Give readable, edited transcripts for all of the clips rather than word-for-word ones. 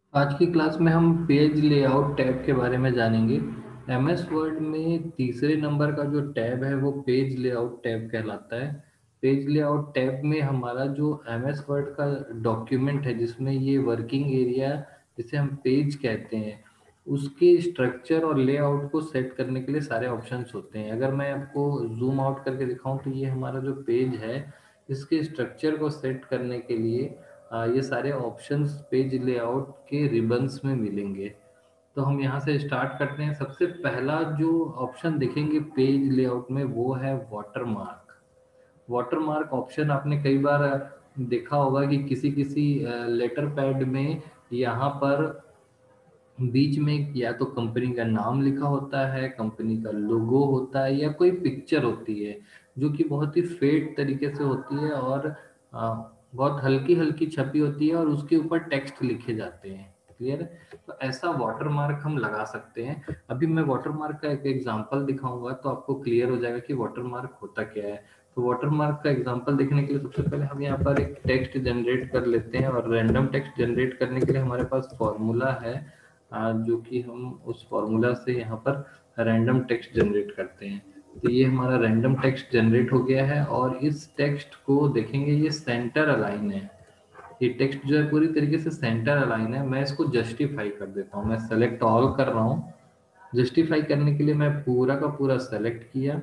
आज की क्लास में हम पेज लेआउट टैब के बारे में जानेंगे। एमएस वर्ड में तीसरे नंबर का जो टैब है वो पेज लेआउट टैब कहलाता है। पेज लेआउट टैब में हमारा जो एमएस वर्ड का डॉक्यूमेंट है जिसमें ये वर्किंग एरिया जिसे हम पेज कहते हैं उसके स्ट्रक्चर और लेआउट को सेट करने के लिए सारे ऑप्शंस होते हैं। अगर मैं आपको जूम आउट करके दिखाऊं तो ये हमारा जो पेज है इसके स्ट्रक्चर को सेट करने के लिए ये सारे ऑप्शंस पेज लेआउट के रिबन्स में मिलेंगे। तो हम यहाँ से स्टार्ट करते हैं। सबसे पहला जो ऑप्शन देखेंगे पेज लेआउट में वो है वाटरमार्क। वाटरमार्क ऑप्शन आपने कई बार देखा होगा कि किसी किसी लेटर पैड में यहाँ पर बीच में या तो कंपनी का नाम लिखा होता है, कंपनी का लोगो होता है या कोई पिक्चर होती है जो कि बहुत ही फेड तरीके से होती है और बहुत हल्की हल्की छपी होती है और उसके ऊपर टेक्स्ट लिखे जाते हैं। क्लियर है? तो ऐसा वाटरमार्क हम लगा सकते हैं। अभी मैं वाटरमार्क का एक एग्जांपल दिखाऊंगा तो आपको क्लियर हो जाएगा कि वाटरमार्क होता क्या है। तो वाटरमार्क का एग्जांपल देखने के लिए सबसे पहले हम यहाँ पर एक टेक्स्ट जनरेट कर लेते हैं और रैंडम टेक्स्ट जनरेट करने के लिए हमारे पास फॉर्मूला है जो कि हम उस फॉर्मूला से यहाँ पर रैंडम टेक्स्ट जनरेट करते हैं। तो ये हमारा रैंडम टेक्स्ट जनरेट हो गया है और इस टेक्स्ट को देखेंगे ये सेंटर अलाइन है। ये टेक्स्ट जो है पूरी तरीके से सेंटर अलाइन है। मैं इसको जस्टिफाई कर देता हूँ। मैं सेलेक्ट ऑल कर रहा हूँ। जस्टिफाई करने के लिए मैं पूरा का पूरा सेलेक्ट किया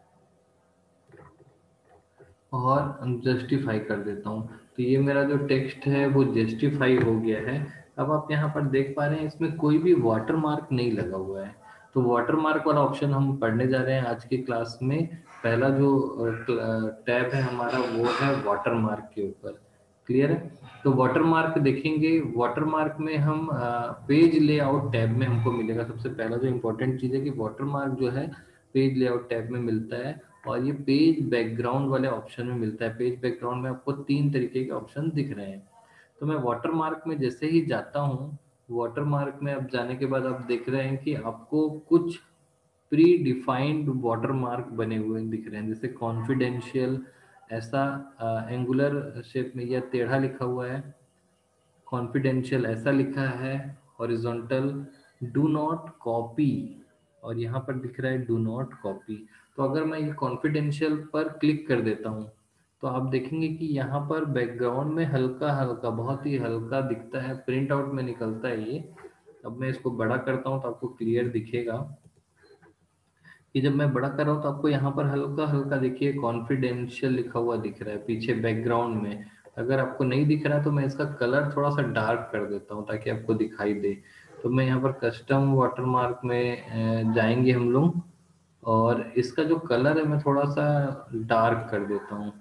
और जस्टिफाई कर देता हूँ। तो ये मेरा जो टेक्स्ट है वो जस्टिफाई हो गया है। अब आप यहाँ पर देख पा रहे हैं इसमें कोई भी वाटर मार्क नहीं लगा हुआ है। तो वाटर मार्क वाला ऑप्शन हम पढ़ने जा रहे हैं आज की क्लास में। पहला जो टैब है हमारा वो है वाटर मार्क के ऊपर। क्लियर है? तो वाटर मार्क देखेंगे। वाटर मार्क में हम पेज लेआउट टैब में हमको मिलेगा। सबसे पहला जो इम्पोर्टेंट चीज़ है कि वाटर मार्क जो है पेज लेआउट टैब में मिलता है और ये पेज बैकग्राउंड वाले ऑप्शन में मिलता है। पेज बैकग्राउंड में आपको तीन तरीके के ऑप्शन दिख रहे हैं। तो मैं वाटरमार्क में जैसे ही जाता हूँ, वाटरमार्क में अब जाने के बाद आप देख रहे हैं कि आपको कुछ प्री डिफाइंड वाटरमार्क बने हुए दिख रहे हैं। जैसे कॉन्फिडेंशियल ऐसा एंगुलर शेप में या टेढ़ा लिखा हुआ है। कॉन्फिडेंशियल ऐसा लिखा है हॉरिजॉन्टल। डू नॉट कॉपी और यहाँ पर दिख रहा है डू नॉट कॉपी। तो अगर मैं ये कॉन्फिडेंशियल पर क्लिक कर देता हूँ तो आप देखेंगे कि यहाँ पर बैकग्राउंड में हल्का हल्का बहुत ही हल्का दिखता है। प्रिंट आउट में निकलता है ये। अब मैं इसको बड़ा करता हूँ तो आपको क्लियर दिखेगा कि जब मैं बड़ा कर रहा हूँ तो आपको यहाँ पर हल्का हल्का देखिए कॉन्फिडेंशियल लिखा हुआ दिख रहा है पीछे बैकग्राउंड में। अगर आपको नहीं दिख रहा है तो मैं इसका कलर थोड़ा सा डार्क कर देता हूँ ताकि आपको दिखाई दे। तो मैं यहाँ पर कस्टम वाटरमार्क में जाएंगे हम लोग और इसका जो कलर है मैं थोड़ा सा डार्क कर देता हूँ।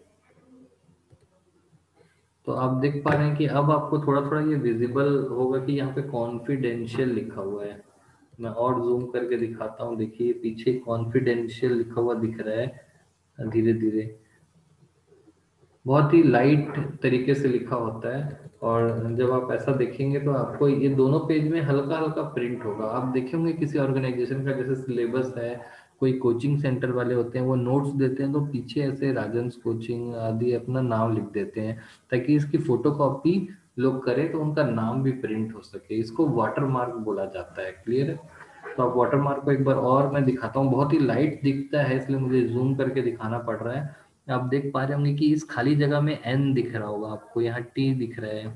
तो आप देख पा रहे हैं कि अब आपको थोड़ा थोड़ा ये विजिबल होगा कि यहाँ पे कॉन्फिडेंशियल लिखा हुआ है। मैं और जूम करके दिखाता हूँ। देखिए पीछे कॉन्फिडेंशियल लिखा हुआ दिख रहा है धीरे धीरे। बहुत ही लाइट तरीके से लिखा होता है और जब आप ऐसा देखेंगे तो आपको ये दोनों पेज में हल्का हल्का प्रिंट होगा। आप देखेंगे किसी ऑर्गेनाइजेशन का जैसे सिलेबस है, कोई कोचिंग सेंटर वाले होते हैं वो नोट्स देते हैं तो पीछे ऐसे राजंस कोचिंग आदि अपना नाम लिख देते हैं ताकि इसकी फोटो कॉपी लोग करें तो उनका नाम भी प्रिंट हो सके। इसको वाटर मार्क बोला जाता है। क्लियर है? तो आप वाटर मार्क को एक बार और मैं दिखाता हूँ। बहुत ही लाइट दिखता है इसलिए मुझे जूम करके दिखाना पड़ रहा है। आप देख पा रहे होंगे कि इस खाली जगह में एन दिख रहा होगा आपको, यहाँ टी दिख रहा है।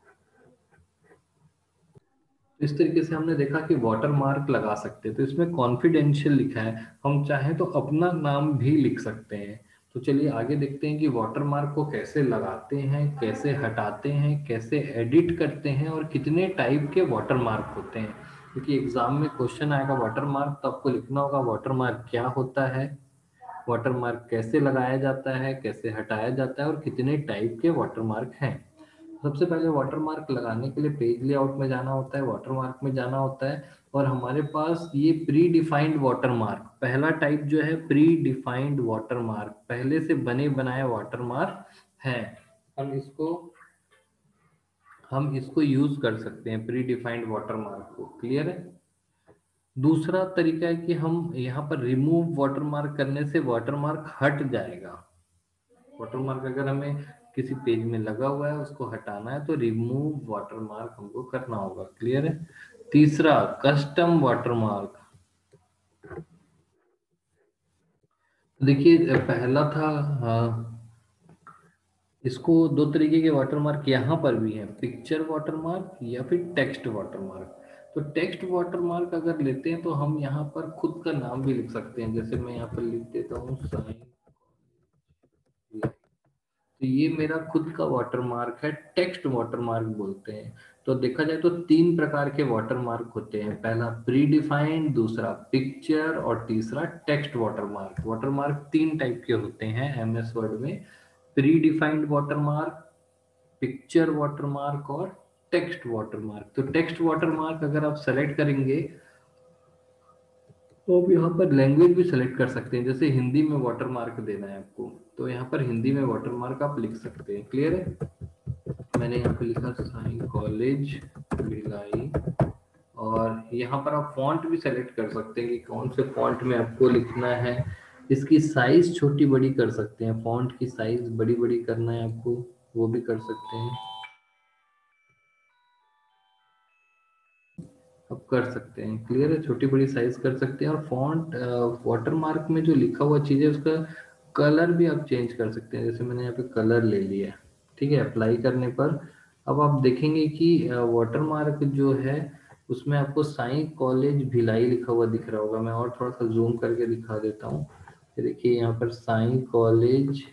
तो इस तरीके से हमने देखा कि वाटर मार्क लगा सकते हैं। तो इसमें कॉन्फिडेंशियल लिखा है, हम चाहें तो अपना नाम भी लिख सकते हैं। तो चलिए आगे देखते हैं कि वाटर मार्क को कैसे लगाते हैं, कैसे हटाते हैं, कैसे एडिट करते हैं और कितने टाइप के वाटर मार्क होते हैं। क्योंकि एग्जाम में क्वेश्चन आएगा वाटर मार्क तो आपको लिखना होगा वाटर मार्क क्या होता है, वाटरमार्क कैसे लगाया जाता है, कैसे हटाया जाता है और कितने टाइप के वाटरमार्क हैं। सबसे पहले वाटरमार्क लगाने के लिए पेज लेआउट में जाना होता है, वाटरमार्क में जाना होता है और हमारे पास ये प्री डिफाइंड वाटरमार्क पहला टाइप जो है प्री डिफाइंड वाटरमार्क पहले से बने बनाए वाटरमार्क है। हम इसको हम इसको यूज कर सकते हैं प्री डिफाइंड वाटरमार्क को। क्लियर है? दूसरा तरीका है कि हम यहाँ पर रिमूव वाटरमार्क करने से वाटरमार्क हट जाएगा। वाटरमार्क अगर हमें किसी पेज में लगा हुआ है उसको हटाना है तो रिमूव वाटरमार्क हमको करना होगा। क्लियर है। तीसरा कस्टम वाटरमार्क। देखिए पहला था इसको दो तरीके के वाटरमार्क यहाँ पर भी हैं, पिक्चर वाटरमार्क या फिर टेक्स्ट वाटरमार्क। तो टेक्स्ट वाटरमार्क अगर लेते हैं तो हम यहाँ पर खुद का नाम भी लिख सकते हैं, जैसे मैं यहाँ पर लिख देता हूँ साइन। तो ये मेरा खुद का वाटरमार्क है, टेक्स्ट वाटरमार्क बोलते हैं। तो देखा जाए तो तीन प्रकार के वाटरमार्क होते हैं, पहला प्री डिफाइंड, दूसरा पिक्चर और तीसरा टेक्स्ट वाटरमार्क। वाटरमार्क तीन टाइप के होते हैं एमएस वर्ड में, predefined watermark, picture watermark और टेक्स्ट वाटरमार्क। तो टेक्स्ट वाटरमार्क अगर आप सेलेक्ट करेंगे तो आप यहाँ पर लैंग्वेज भी सेलेक्ट कर सकते हैं, जैसे हिंदी में वाटरमार्क देना है आपको तो यहाँ पर हिंदी में वाटरमार्क आप लिख सकते हैं। क्लियर है। मैंने यहाँ पे लिखा साई कॉलेज भिलाई, और यहाँ पर आप फॉन्ट भी सेलेक्ट कर सकते हैं कि कौन से फॉन्ट में आपको लिखना है। इसकी साइज छोटी बड़ी कर सकते हैं, फॉन्ट की साइज बड़ी बड़ी करना है आपको वो भी कर सकते हैं, अब कर सकते हैं। क्लियर है। छोटी बड़ी साइज कर सकते हैं। और फॉन्ट वाटरमार्क में जो लिखा हुआ चीज है उसका कलर भी आप चेंज कर सकते हैं, जैसे मैंने यहाँ पे कलर ले लिया। ठीक है। अप्लाई करने पर अब आप देखेंगे कि वाटरमार्क जो है उसमें आपको साई कॉलेज भिलाई लिखा हुआ दिख रहा होगा। मैं और थोड़ा सा जूम करके दिखा देता हूँ। देखिए यहाँ पर साई कॉलेज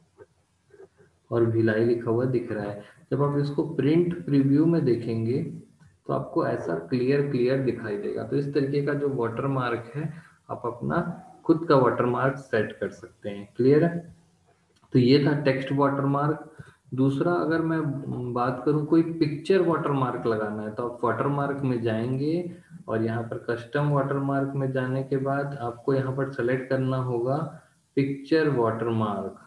और भिलाई लिखा हुआ दिख रहा है। जब आप इसको प्रिंट प्रीव्यू में देखेंगे तो आपको ऐसा क्लियर क्लियर दिखाई देगा। तो इस तरीके का जो वाटरमार्क है आप अपना खुद का वाटरमार्क सेट कर सकते हैं। क्लियर है। तो ये था टेक्स्ट वाटरमार्क। दूसरा अगर मैं बात करूं कोई पिक्चर वाटरमार्क लगाना है तो आप वाटरमार्क में जाएंगे और यहाँ पर कस्टम वाटरमार्क में जाने के बाद आपको यहाँ पर सेलेक्ट करना होगा पिक्चर वाटरमार्क।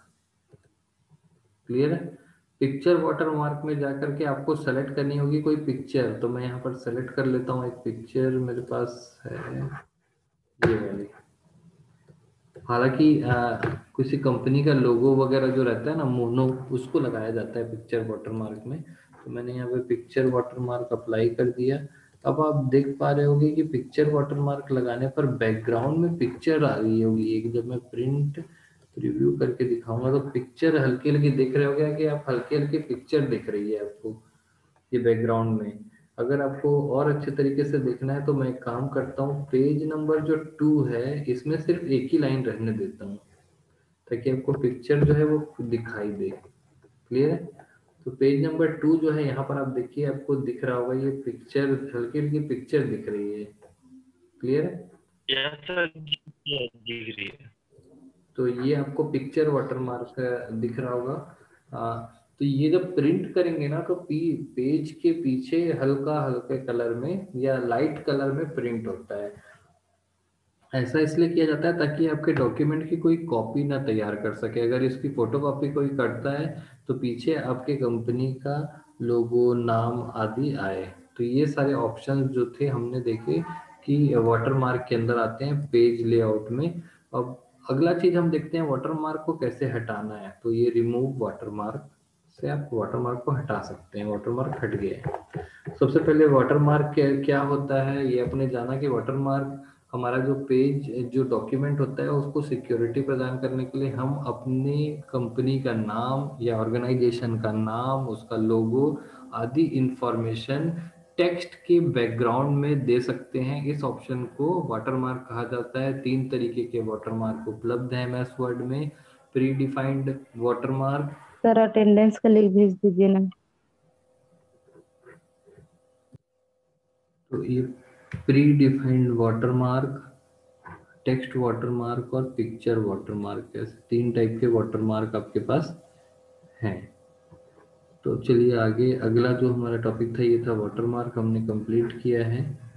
क्लियर है। पिक्चर वाटरमार्क में जाकर के आपको सेलेक्ट करनी होगी कोई पिक्चर। तो मैं यहाँ पर सेलेक्ट कर लेता हूँ, एक पिक्चर मेरे पास है ये वाली। हालांकि किसी कंपनी का लोगो वगैरह जो रहता है ना मोनो, उसको लगाया जाता है पिक्चर वाटरमार्क में। तो मैंने यहाँ पे पिक्चर वाटरमार्क अप्लाई कर दिया। अब आप देख पा रहे होंगे कि पिक्चर वाटरमार्क लगाने पर बैकग्राउंड में पिक्चर आ रही होगी एक। जब मैं प्रिंट रिव्यू करके दिखाऊंगा तो पिक्चर हल्की हल्की दिख रहे होगा कि आप हल्के हल्के पिक्चर दिख रही है आपको ये बैकग्राउंड में। अगर आपको और अच्छे तरीके से देखना है तो मैं एक काम करता हूँ, पेज नंबर जो 2 है इसमें सिर्फ एक ही लाइन रहने देता हूँ ताकि आपको पिक्चर जो है वो दिखाई दे। क्लियर है। तो पेज नंबर 2 जो है यहाँ पर आप देखिए आपको दिख रहा होगा ये पिक्चर, हल्की हल्की पिक्चर दिख रही है। क्लियर है। यस सर, दिख रही है। तो ये आपको पिक्चर वाटरमार्क दिख रहा होगा। तो ये जब प्रिंट करेंगे ना तो पेज के पीछे हल्का हल्के कलर में या लाइट कलर में प्रिंट होता है। ऐसा इसलिए किया जाता है ताकि आपके डॉक्यूमेंट की कोई कॉपी ना तैयार कर सके। अगर इसकी फोटो कॉपी कोई करता है तो पीछे आपके कंपनी का लोगो नाम आदि आए। तो ये सारे ऑप्शंस जो थे हमने देखे कि वाटरमार्क के अंदर आते हैं पेज लेआउट में। अब अगला चीज हम देखते हैं वाटरमार्क को कैसे हटाना है। तो ये रिमूव वाटरमार्क से आप वाटरमार्क को हटा सकते हैं। वाटरमार्क हट गया है। सबसे पहले वाटरमार्क क्या होता है ये अपने जाना कि वाटरमार्क हमारा जो पेज जो डॉक्यूमेंट होता है उसको सिक्योरिटी प्रदान करने के लिए हम अपनी कंपनी का नाम या ऑर्गेनाइजेशन का नाम, उसका लोगो आदि इंफॉर्मेशन टेक्स्ट के बैकग्राउंड में दे सकते हैं। इस ऑप्शन को वाटरमार्क कहा जाता है। तीन तरीके के वाटरमार्क उपलब्ध है एमएस वर्ड में। Predefined watermark. Sir attendance का लिंक भेज दीजिए ना। तो ये predefined watermark, text watermark और पिक्चर वाटरमार्क, ऐसे तीन टाइप के वाटरमार्क आपके पास हैं। तो चलिए आगे, अगला जो हमारा टॉपिक था ये था वाटरमार्क, हमने कंप्लीट किया है।